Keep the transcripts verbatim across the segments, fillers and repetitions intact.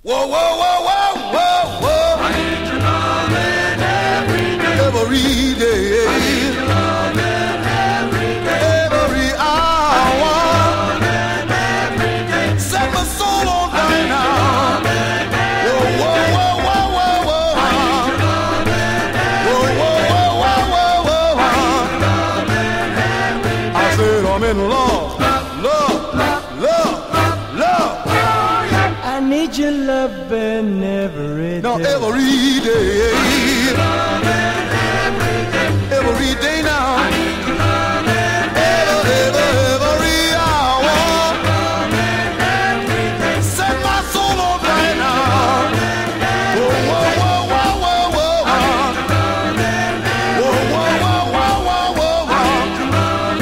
Whoa, whoa, whoa, whoa, whoa, whoa. I need your loving every day. Every day. I need your loving every day. Every hour. I need your loving every day. Set my soul on fire now. Whoa, whoa, whoa, whoa, whoa, whoa. I need your loving every day. Whoa, whoa, whoa, whoa, whoa, whoa. I need your loving every day. I said I'm in love, love, love, love. I need your loving every day. No, every day. Every day now. Every, every, every hour. Set my soul on fire now. Whoa, whoa, whoa, whoa, whoa, whoa. Whoa, whoa, whoa, whoa, whoa, whoa.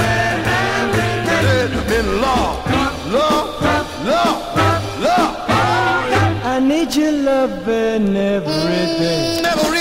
In love, love, love, love. I need your loving every day. Every